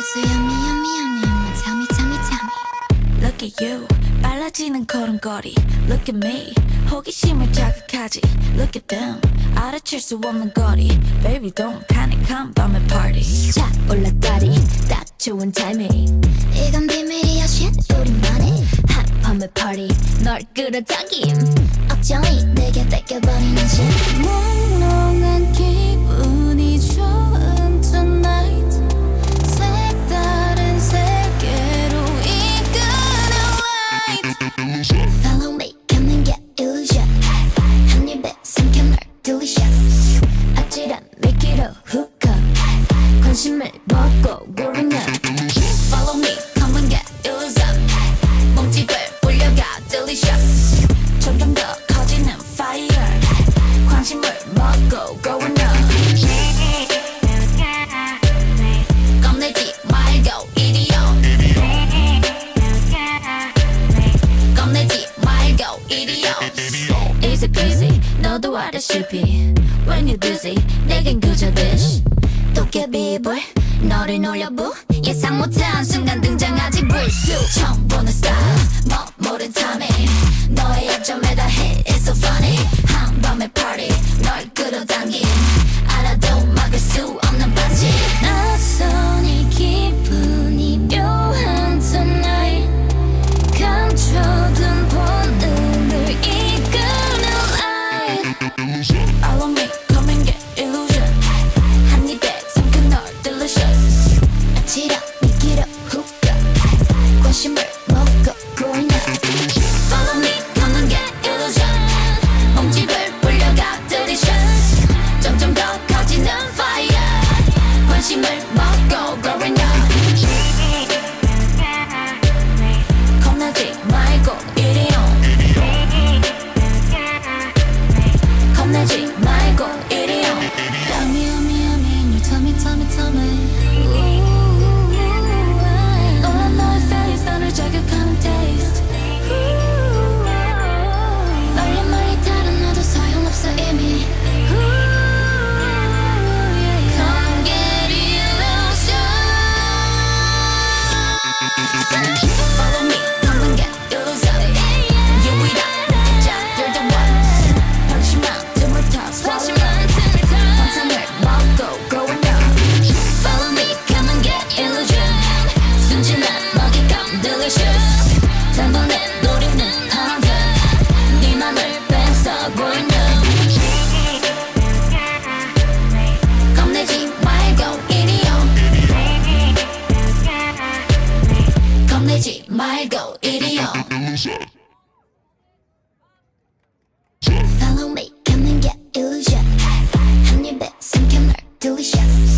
So yummy yummy yummy tell me tell me tell me Look at you 빨라지는 걸음걸이 Look at me 호기심을 자극하지 Look at them 알아챌 수 없는 거리 Baby don't panic I'm 밤의 party 자 올라다리 딱 좋은 타이밍 이건 비밀이야 shit 우리만의 밤의 party 널 끌어당김 억정이 내게 뺏겨버리는 심 몽롱한 기분이 좋은 tonight 색다른 세계로 이끄는 light Follow me come and get illusion 한 입에 삼켜 널 delicious 아찔한 미끼로 hook up 관심을 먹고 growing up Follow me come and get illusion 몸집을 불려가 delicious 점점 더 커지는 fire 관심을 먹고 growing up 겁내지 말고 이리 와 겁내지 말고 이리 와 Easy peasy 너도 알다시피 When you're dizzy 내겐 그저 dish 도깨비불 너를 놀려부 예상 못한 순간 등장하지 불쑥 처음 보는 style 모른 탐에 너의 약점에다 hit It's so funny 한밤의 party 널 끌어당긴 알아도 막을 수 없는 반지 낯선 이 기분이 묘한 tonight 감춰둔 본능을 이끄는 light Follow me come and get illusion 한 입에 삼켜 널 delicious 아찔한 미끼로 hook up 관심을 먹고 growing up Follow me come and get illusion 몸집을 불려가 delicious 점점 더 커지는 fire 관심을 먹고 growing up 겁내지 말고 이리 와 겁내지 말고 이리 와 Yummy yummy yummy you tell me tell me tell me 놀란 너의 face 너를 자극하는 taste 멀리 멀리 다른 너도 소용없어 이미 Come get illusion Follow me come and get illusion You with us you're the one 방심한 틈을 타 환상을 먹고 growing up Follow me come and get illusion 순진한 먹잇감 delicious 단번에 노리는 hunter 네 맘을 뺏어 growing up 겁내지 말고 이리 와 겁내지 말고 이리 와 Follow me come and get illusion 한 입에 삼켜 널 delicious